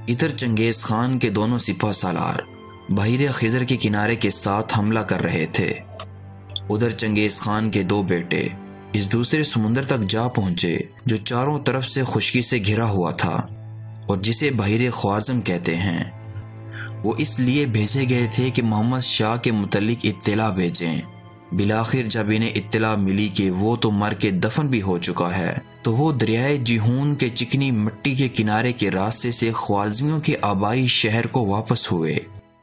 ادھر چنگیز خان کے دونوں سپہ سالار بحیرہ خضر کے کنارے کے ساتھ حملہ کر رہے تھے۔ ادھر چنگیز خان کے دو بیٹے اس دوسرے سمندر تک جا پہنچے جو چاروں طرف سے خشکی سے گھرا ہوا تھا اور جسے بحیرہ خوارزم کہتے ہیں۔ وہ اس لیے بھیجے گئے تھے کہ محمد شاہ کے متعلق اطلاع بھیجیں۔ بالآخر جب انہیں اطلاع ملی کہ وہ تو مر کے دفن بھی ہو چکا ہے تو وہ دریائے جیہون کے چکنی مٹی کے کنارے کے راستے سے خوارزمیوں کے آبائی شہر کو واپس ہوئے۔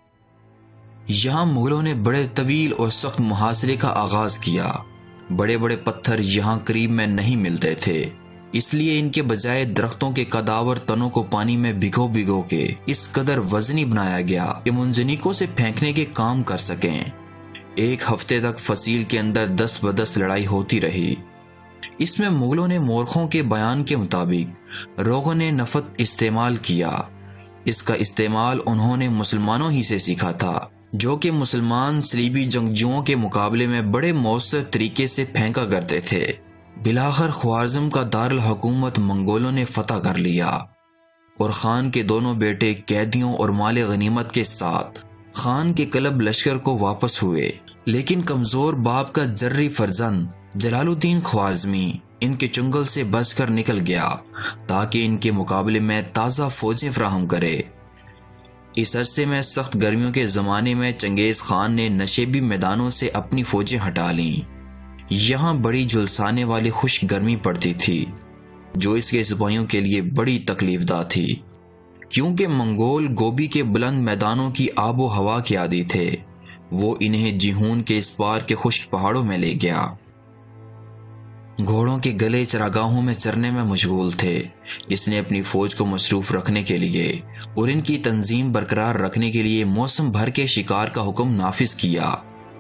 یہاں مغلوں نے بڑے طویل اور سخت محاصرے کا آغاز کیا۔ بڑے بڑے پتھر یہاں قریب میں نہیں ملتے تھے، اس لیے ان کے بجائے درختوں کے کداور تنوں کو پانی میں بھگو بھگو کے اس قدر وزنی بنایا گیا کہ منجنیقوں سے پھینکنے کے کام کر سکیں۔ ایک ہفتے تک فصیل کے اندر 10 بدس لڑائی ہوتی رہی۔ اس میں مغلوں نے مورخوں کے بیان کے مطابق روغن نفط استعمال کیا۔ اس کا استعمال انہوں نے مسلمانوں ہی سے سیکھا تھا، جو کہ مسلمان صلیبی جنگجوؤں کے مقابلے میں بڑے مؤثر طریقے سے پھینکا کرتے تھے۔ بالآخر خوارزم کا دارالحکومت منگولوں نے فتح کر لیا اور خان کے دونوں بیٹے قیدیوں اور مال غنیمت کے ساتھ خان کے کلب لشکر کو واپس ہوئے، لیکن کمزور باپ کا جری فرزند جلال الدین خوارزمی ان کے چنگل سے بچ کر نکل گیا تاکہ ان کے مقابلے میں تازہ فوجیں فراہم کرے۔ اس عرصے میں سخت گرمیوں کے زمانے میں چنگیز خان نے نشیبی میدانوں سے اپنی فوجیں ہٹا لیں۔ یہاں بڑی جھلسانے والی خشک گرمی پڑتی تھی جو اس کے سپاہیوں کے لیے بڑی تکلیف دہ تھی، کیونکہ منگول گوبی کے بلند میدانوں کی آب و ہوا کے عادی تھے۔ وہ انہیں جیہون کے اس پار کے خشک پہاڑوں میں لے گیا۔ گھوڑوں کے گلے چراگاہوں میں چرنے میں مشغول تھے۔ اس نے اپنی فوج کو مصروف رکھنے کے لیے اور ان کی تنظیم برقرار رکھنے کے لیے موسم بھر کے شکار کا حکم نافذ کیا۔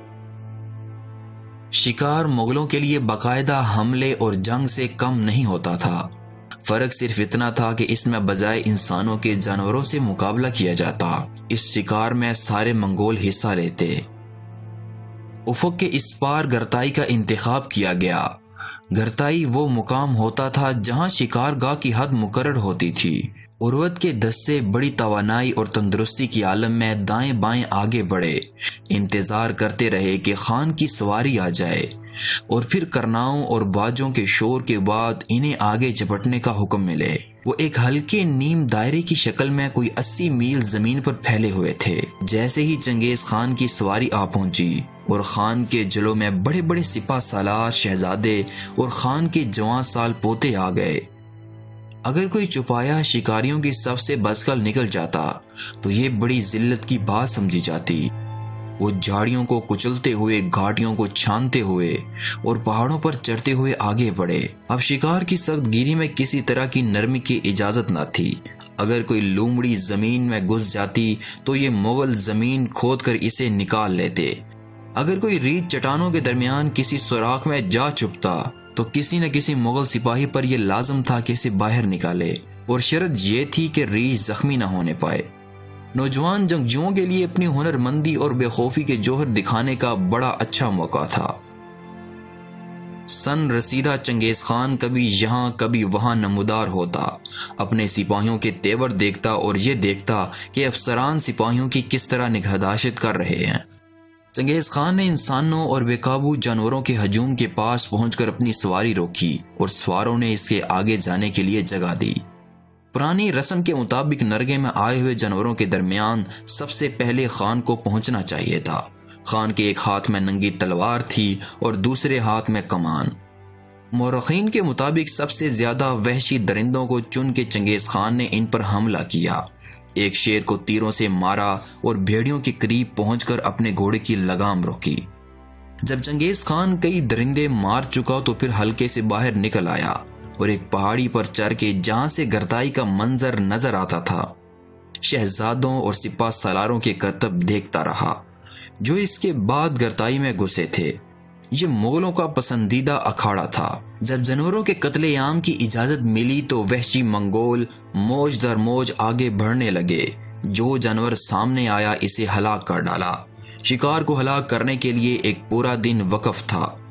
شکار مغلوں کے لیے باقاعدہ حملے اور جنگ سے کم نہیں ہوتا تھا۔ فرق صرف اتنا تھا کہ اس میں بجائے انسانوں کے جانوروں سے مقابلہ کیا جاتا۔ اس شکار میں سارے منگول حصہ لیتے۔ افق کے اس پار گرتائی کا انتخاب کیا گیا۔ گرتائی وہ مقام ہوتا تھا جہاں شکار گاہ کی حد مقرر ہوتی تھی۔ اروت کے دستے بڑی توانائی اور تندرستی کی عالم میں دائیں بائیں آگے بڑھے، انتظار کرتے رہے کہ خان کی سواری آ جائے اور پھر کرناؤں اور باجوں کے شور کے بعد انہیں آگے جھپٹنے کا حکم ملے۔ وہ ایک ہلکے نیم دائرے کی شکل میں کوئی 80 میل زمین پر پھیلے ہوئے تھے۔ جیسے ہی چنگیز خان کی سواری آ پہنچی اور خان کے جلوں میں بڑے بڑے سپہ سالار شہزادے اور خان کے جوان سال پوتے آ گئے۔ اگر کوئی چپایا شکاریوں کی صف سے بچ کر نکل جاتا تو یہ بڑی ذلت کی بات سمجھی جاتی۔ وہ جھاڑیوں کو کچلتے ہوئے، گھاٹیوں کو چھانتے ہوئے اور پہاڑوں پر چڑھتے ہوئے آگے بڑھے۔ اب شکار کی سخت گیری میں کسی طرح کی نرمی کی اجازت نہ تھی۔ اگر کوئی لومڑی زمین میں گھس جاتی تو یہ مغل زمین کھود کر اسے نکال لیتے۔ اگر کوئی ریت چٹانوں کے درمیان کسی سوراخ میں جا چھپتا تو کسی نہ کسی مغل سپاہی پر یہ لازم تھا کہ اسے باہر نکالے، اور شرط یہ تھی کہ ریچھ زخمی نہ ہونے پائے۔ نوجوان جنگجوؤں کے لیے اپنی ہنر مندی اور بے خوفی کے جوہر دکھانے کا بڑا اچھا موقع تھا۔ سن رسیدہ چنگیز خان کبھی یہاں کبھی وہاں نمودار ہوتا، اپنے سپاہیوں کے تیور دیکھتا اور یہ دیکھتا کہ افسران سپاہیوں کی کس طرح نگہداشت کر رہے ہیں۔ چنگیز خان نے انسانوں اور بے قابو جانوروں کے ہجوم کے پاس پہنچ کر اپنی سواری روکی اور سواروں نے اس کے آگے جانے کے لیے جگہ دی۔ پرانی رسم کے مطابق نرگے میں آئے ہوئے جانوروں کے درمیان سب سے پہلے خان کو پہنچنا چاہیے تھا۔ خان کے ایک ہاتھ میں ننگی تلوار تھی اور دوسرے ہاتھ میں کمان۔ مورخین کے مطابق سب سے زیادہ وحشی درندوں کو چن کے چنگیز خان نے ان پر حملہ کیا۔ ایک شیر کو تیروں سے مارا اور بھیڑیوں کے قریب پہنچ کر اپنے گھوڑے کی لگام روکی۔ جب چنگیز خان کئی درندے مار چکا تو پھر ہلکے سے باہر نکل آیا اور ایک پہاڑی پر چڑھ کے جہاں سے گرتائی کا منظر نظر آتا تھا شہزادوں اور سپہ سالاروں کے کرتب دیکھتا رہا جو اس کے بعد گرتائی میں گھسے تھے۔ یہ مغلوں کا پسندیدہ اکھاڑا تھا۔ جب جانوروں کے قتل عام کی اجازت ملی تو وحشی منگول موج در موج آگے بڑھنے لگے۔ جو جانور سامنے آیا اسے ہلاک کر ڈالا۔ شکار کو ہلاک کرنے کے لیے ایک پورا دن وقف تھا۔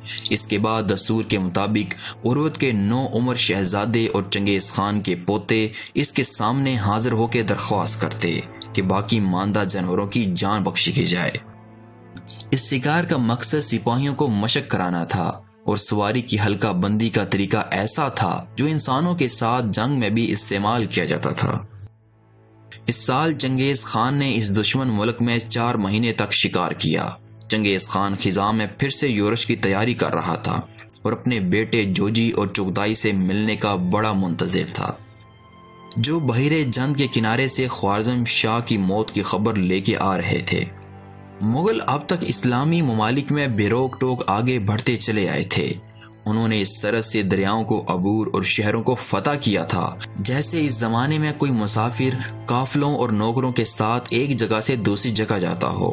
اس کے بعد دستور کے مطابق عروت کے 9 عمر شہزادے اور چنگیز خان کے پوتے اس کے سامنے حاضر ہو کے درخواست کرتے کہ باقی ماندہ جانوروں کی جان بخشی کی جائے۔ اس شکار کا مقصد سپاہیوں کو مشق کرانا تھا اور سواری کی حلقہ بندی کا طریقہ ایسا تھا جو انسانوں کے ساتھ جنگ میں بھی استعمال کیا جاتا تھا۔ اس سال چنگیز خان نے اس دشمن ملک میں 4 مہینے تک شکار کیا۔ چنگیز خان خزاں میں پھر سے یورش کی تیاری کر رہا تھا اور اپنے بیٹے جوجی اور چغتائی سے ملنے کا بڑا منتظر تھا، جو بحیرہ جند کے کنارے سے خوارزم شاہ کی موت کی خبر لے کے آ رہے تھے۔ مغل اب تک اسلامی ممالک میں بے روک ٹوک آگے بڑھتے چلے آئے تھے۔ انہوں نے اس طرح سے دریاؤں کو عبور اور شہروں کو فتح کیا تھا جیسے اس زمانے میں کوئی مسافر قافلوں اور نوکروں کے ساتھ ایک جگہ سے دوسری جگہ جاتا ہو۔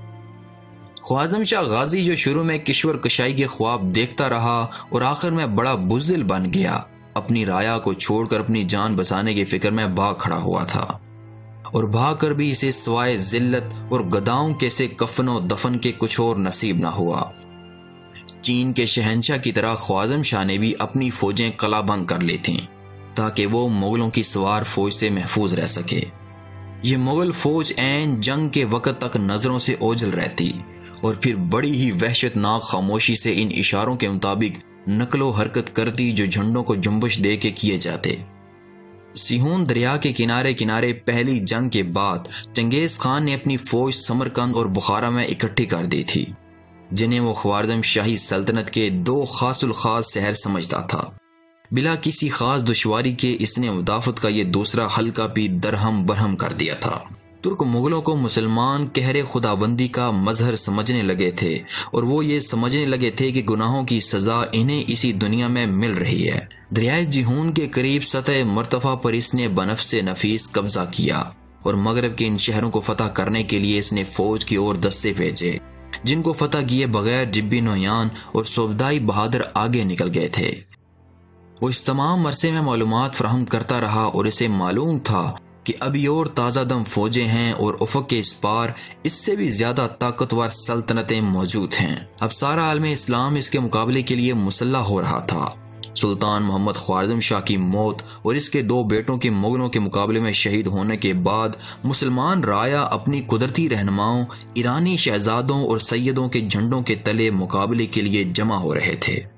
خوارزم شاہ غازی جو شروع میں کشور کشائی کے خواب دیکھتا رہا اور آخر میں بڑا بزدل بن گیا، اپنی رایا کو چھوڑ کر اپنی جان بچانے کی فکر میں بھاگ کھڑا ہوا تھا، اور بھاگ کر بھی اسے سوائے ذلت اور گداؤں کے سے کفن و دفن کے کچھ اور نصیب نہ ہوا۔ چین کے شہنشاہ کی طرح خوارزم شاہ نے بھی اپنی فوجیں قلعہ بند کر لی تھیں تاکہ وہ مغلوں کی سوار فوج سے محفوظ رہ سکے۔ یہ مغل فوج عین جنگ کے وقت تک نظروں سے اوجھل رہتی اور پھر بڑی ہی وحشت ناک خاموشی سے ان اشاروں کے مطابق نقل و حرکت کرتی جو جھنڈوں کو جنبش دے کے کیے جاتے۔ سیہون دریا کے کنارے کنارے پہلی جنگ کے بعد چنگیز خان نے اپنی فوج سمرقند اور بخارا میں اکٹھی کر دی تھی، جنہیں وہ خوارزم شاہی سلطنت کے 2 خاص الخاص شہر سمجھتا تھا۔ بلا کسی خاص دشواری کے اس نے مدافعت کا یہ دوسرا حلقہ بھی درہم برہم کر دیا تھا۔ ترک مغلوں کو مسلمان قہر خداوندی کا مظہر سمجھنے لگے تھے اور وہ یہ سمجھنے لگے تھے کہ گناہوں کی سزا انہیں اسی دنیا میں مل رہی ہے۔ دریائے جیہون کے قریب سطح مرتفع پر اس نے بنفس نفیس قبضہ کیا اور مغرب کے ان شہروں کو فتح کرنے کے لیے اس نے فوج کی اور دستے بھیجے، جن کو فتح کیے بغیر جبی نویان اور صوبدائی بہادر آگے نکل گئے تھے۔ وہ اس تمام عرصے میں معلومات فراہم کرتا رہا اور اسے معلوم تھا کہ ابھی اور تازہ دم فوجیں ہیں اور افق کے اس پار اس سے بھی زیادہ طاقتور سلطنتیں موجود ہیں۔ اب سارا عالم اسلام اس کے مقابلے کے لیے مسلح ہو رہا تھا۔ سلطان محمد خوارزم شاہ کی موت اور اس کے 2 بیٹوں کے مغلوں کے مقابلے میں شہید ہونے کے بعد مسلمان رایا اپنی قدرتی رہنماؤں ایرانی شہزادوں اور سیدوں کے جھنڈوں کے تلے مقابلے کے لیے جمع ہو رہے تھے۔